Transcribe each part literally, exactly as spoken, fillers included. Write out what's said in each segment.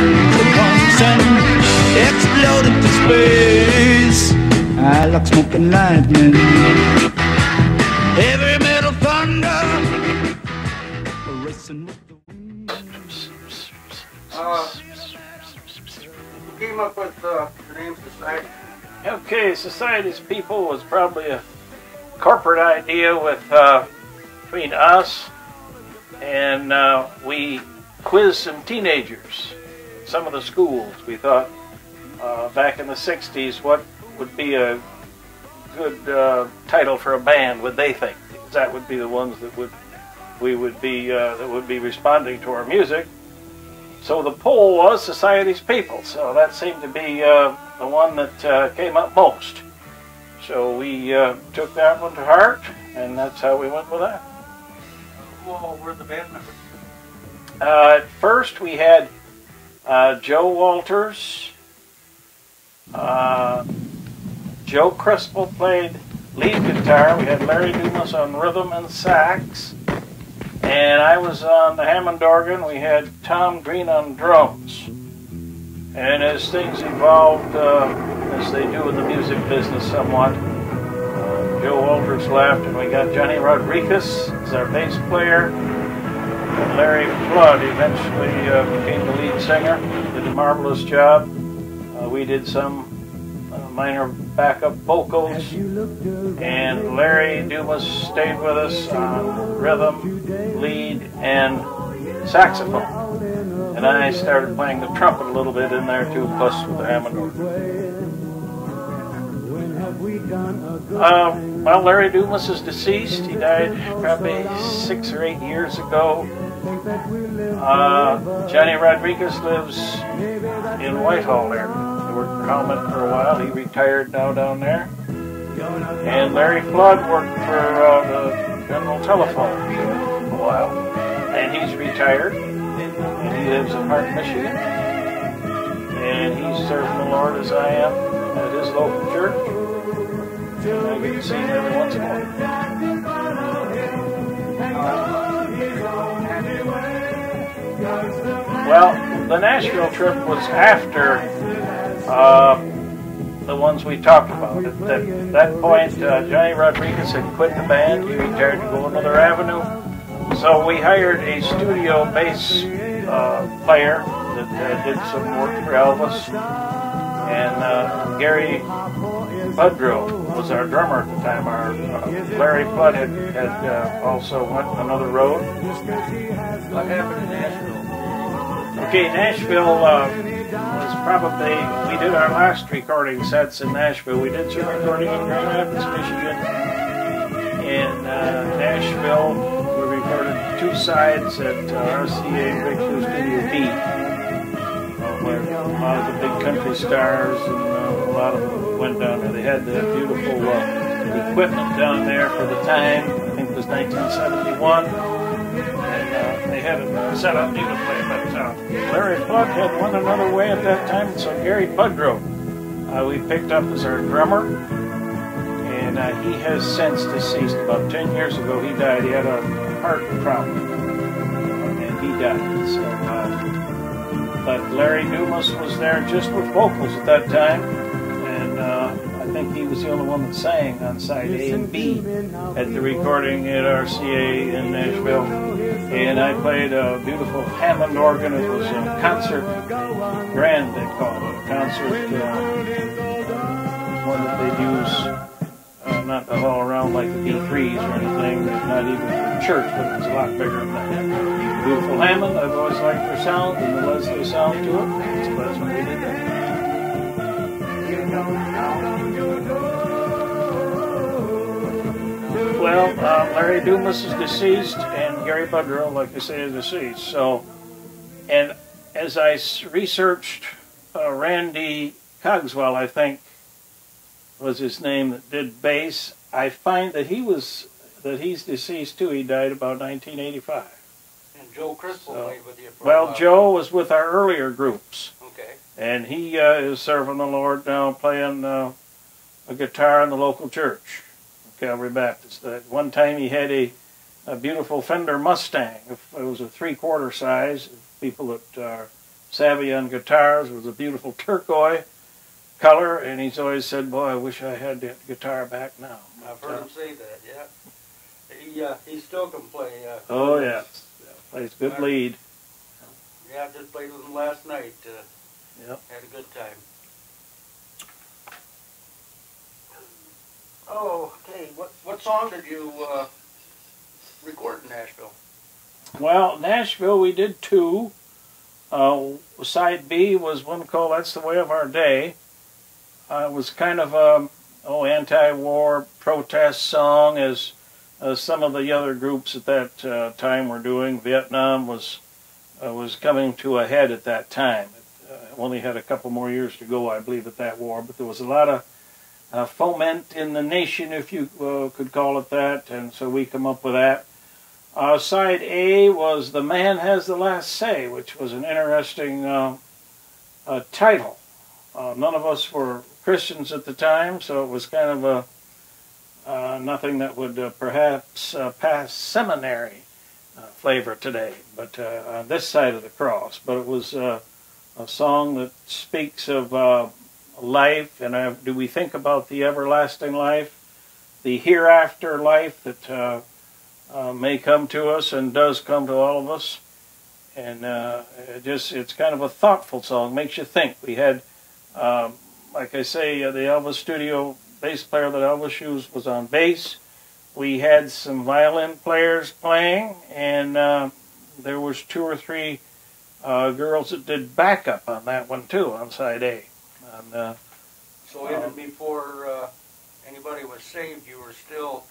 the ones and explode into space. I like smoking lightning, heavy metal thunder, racing with the wind. Uh, who came up with uh, the name Society? Okay, Society's People was probably a corporate idea with uh, between us, and uh, we quizzed some teenagers, some of the schools. We thought uh, back in the sixties, what would be a good uh, title for a band? Would they think? Because that would be the ones that would we would be uh, that would be responding to our music. So the poll was Society's People. So that seemed to be uh, the one that uh, came up most. So we uh, took that one to heart, and that's how we went with that. Who were the band members? Uh, at first we had uh, Joe Walters, uh, Joe Crispell played lead guitar, we had Larry Dumas on rhythm and sax, and I was on the Hammond organ. We had Tom Green on drums. And as things evolved, uh, as they do in the music business somewhat, uh, Joe Walters left and we got Johnny Rodriguez as our bass player. And Larry Flood eventually uh, became the lead singer, did a marvelous job. Uh, we did some uh, minor backup vocals, and Larry Dumas stayed with us on rhythm, lead, and saxophone. And I started playing the trumpet a little bit in there too, plus with the Hammond organ. Uh, well, Larry Dumas is deceased. He died probably six or eight years ago. Uh, Johnny Rodriguez lives in Whitehall there. He worked for Helmet for a while. He retired now down there. And Larry Flood worked for uh, the General Telephone for a while. And he's retired. And he lives in Hart, Michigan. And he's serving the Lord as I am at his local church. And I get to see him every once in a while. Well, the Nashville trip was after uh, the ones we talked about. At that, that point, uh, Johnny Rodriguez had quit the band. He retired to go another avenue. So we hired a studio bass uh, player that uh, did some work for Elvis. And uh, Gary Budrow was our drummer at the time. Our uh, Larry Flood had, had uh, also went another road. What happened in Nashville? Okay, Nashville uh, was probably, we did our last recording sets in Nashville. We did some recording in Grand Rapids, Michigan. In uh, Nashville, we recorded two sides at uh, R C A Breakthrough Studio B, uh, where a lot of the big country stars and uh, a lot of them went down there. They had the beautiful uh, equipment down there for the time. I think it was nineteen seventy-one. And uh, they had it set up beautifully. But uh, Larry Flood had went another way at that time, so Gary Budrow uh, we picked up as our drummer. And uh, he has since deceased. About ten years ago he died. He had a heart problem. And he died. So, uh, but Larry Dumas was there just with vocals at that time. And uh, I think he was the only one that sang on side A and B at the recording at R C A in Nashville. And I played a beautiful Hammond organ. It was a concert grand, they called it. A concert, uh, one that they'd use. Uh, not to haul around like the B threes or anything, not even for church, but it was a lot bigger than that. Beautiful Hammond, I've always liked their sound, and the Leslie sound to it, so that's what we did there. Well, uh, Larry Dumas is deceased, and Gary Budrow, like I say, is deceased. So, and as I researched uh, Randy Cogswell, I think, was his name, that did bass, I find that he was that he's deceased too. He died about nineteen eighty-five. And Joe Crispell so, played with you for well, a while. Joe was with our earlier groups. Okay. And he uh, is serving the Lord now, playing uh, a guitar in the local church, Calvary Baptist. At one time he had a, a beautiful Fender Mustang. It was a three-quarter size. People that are savvy on guitars. It was a beautiful turquoise color, and he's always said, boy, I wish I had that guitar back now. I've heard him say that, yeah. He, uh, he still can play. Uh, oh, yeah. Plays good lead. Yeah, I just played with him last night. Uh, yep. Had a good time. Oh, okay. What, what song did you uh, record in Nashville? Well, Nashville, we did two. Uh, side B was one called That's the Way of Our Day. Uh, it was kind of a oh, anti-war protest song, as, as some of the other groups at that uh, time were doing. Vietnam was uh, was coming to a head at that time. It uh, only had a couple more years to go, I believe, at that war, but there was a lot of uh, foment in the nation, if you uh, could call it that, and so we come up with that. Uh, side A was The Man Has the Last Say, which was an interesting uh, uh, title. Uh, none of us were Christians at the time, so it was kind of a uh, nothing that would uh, perhaps uh, pass seminary uh, flavor today, but uh, on this side of the cross. But it was uh, a song that speaks of uh, life, and uh, do we think about the everlasting life, the hereafter life that uh, uh, may come to us and does come to all of us. And uh, it just it's kind of a thoughtful song, makes you think. We had Um, like I say, uh, the Elvis studio bass player that Elvis used was on bass. We had some violin players playing, and uh, there was two or three uh, girls that did backup on that one too, on side A. And, uh, so even um, before uh, anybody was saved, you were still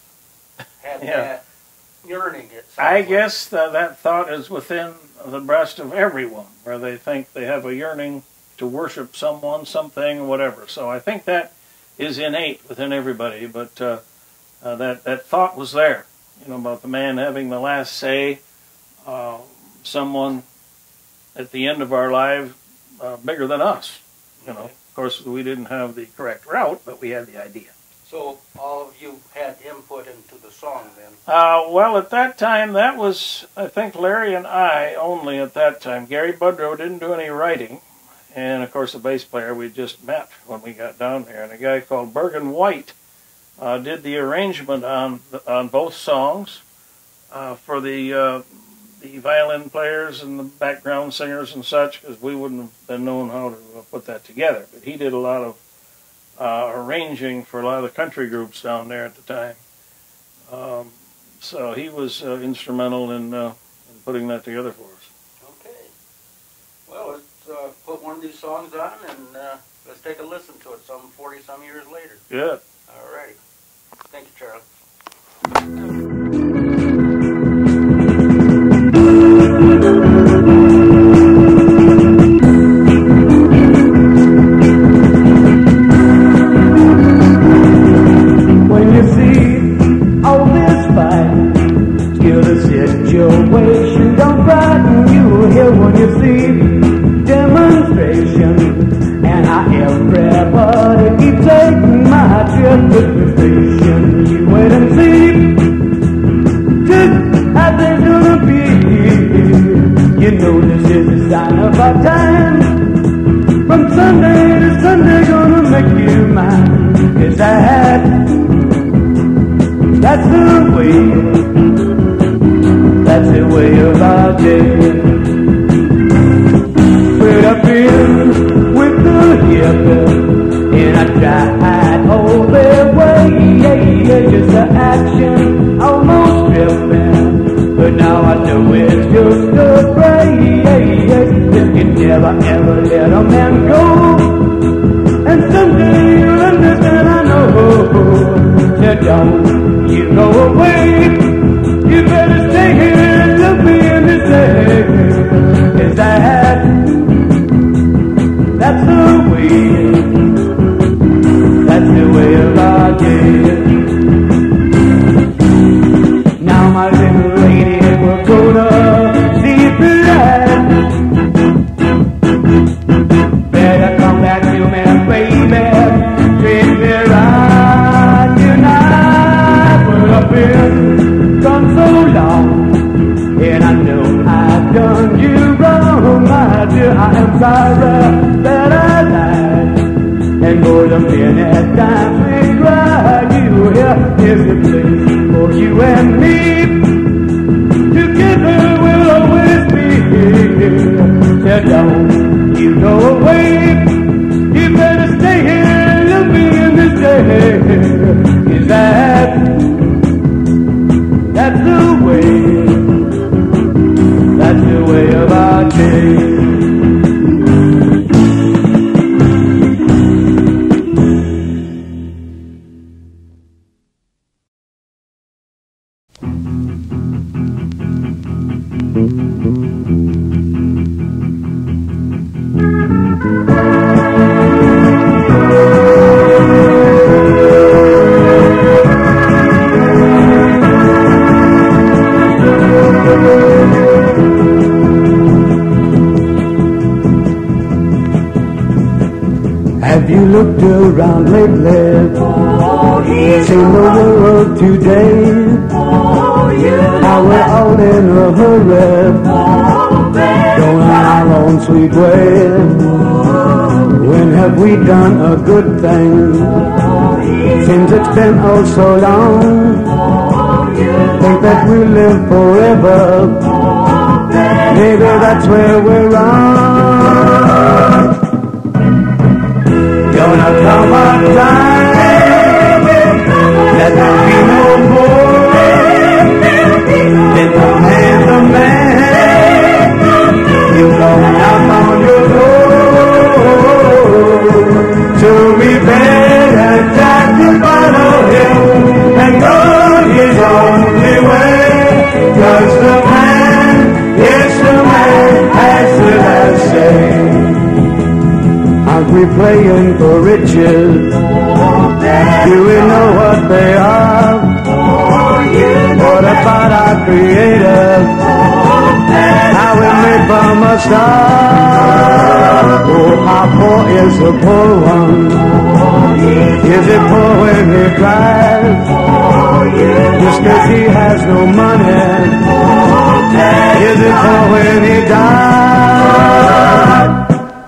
had yeah. that yearning. It I like. guess uh, that thought is within the breast of everyone, where they think they have a yearning to worship someone, something, whatever. So I think that is innate within everybody, but uh, uh, that, that thought was there, you know, about the man having the last say, uh, someone at the end of our life uh, bigger than us, you know. Of course, we didn't have the correct route, but we had the idea. So all of you had input into the song then? Uh, well, at that time, that was, I think, Larry and I only at that time. Gary Budrow didn't do any writing. And, of course, the bass player we just met when we got down there. And a guy called Bergen White uh, did the arrangement on the, on both songs uh, for the uh, the violin players and the background singers and such, because we wouldn't have been known how to uh, put that together. But he did a lot of uh, arranging for a lot of the country groups down there at the time. Um, so he was uh, instrumental in, uh, in putting that together for us. Okay. Well, it's Uh, put one of these songs on and uh, let's take a listen to it some forty some years later. Good. All righty. Thank you, Charlie. When you see all this fight, still the situation don't frighten you. Here when you see demonstration, and how everybody keeps taking my trip to the station. You wait and see just how they're gonna be. You know this is a sign of our time. From Sunday to Sunday, gonna make you mine. Is that that's the way? That's the way of our day. I've been with the hip, and I tried all their way, yeah, yeah, just the action almost tripping, but now I know it's just a phrase. You can never ever let a man go, and someday you'll understand, I know. So don't you go away, you better stay here to be in this day. Is that that's the way, that's the way of our day. Now my little lady, we're gonna see the light. Better come back to me, baby, treat me right tonight. We're up in I'm sorry that I lied, and more than many times we cried. You here is the place for you and me. Together we'll always be here. So don't you go away. You better stay here and love me in this day. Is that, that's the way, that's the way of our day. Have you looked around lately? Oh, seen the world today? Oh, how we're all in a hurry, oh, going our own sweet way. Oh, when have we done a good thing? Oh, seems it's been oh so long. Oh, think that we'll live forever. Oh, maybe that's where we're wrong. Gonna come a time that there'll be no more in the hands of man. You come knock on your door, so we better try to follow him and go his only way. 'Cause the man, yes, the man has the last say. Aren't we praying for riches? Do we know what they are? What about our Creator? How we made from a star? Oh, how poor is the poor one? Is it poor when he cries? Just 'cause he has no money? Is it poor when he dies?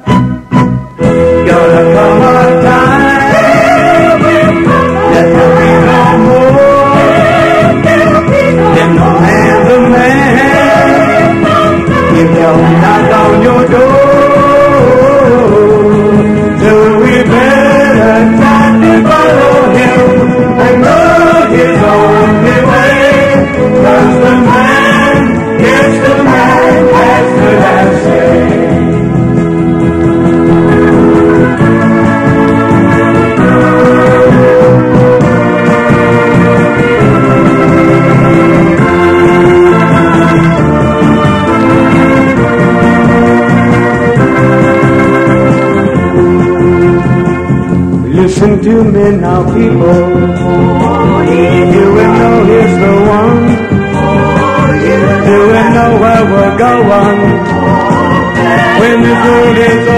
Gonna come a time that there'll be no more in the hands of man. If they'll knock on your door, so we better try to follow him and go his only way. 'Cause the man, yes, the man has the last say. Listen to me now, people. You will know he's the one. You will know where we're going when the road is over.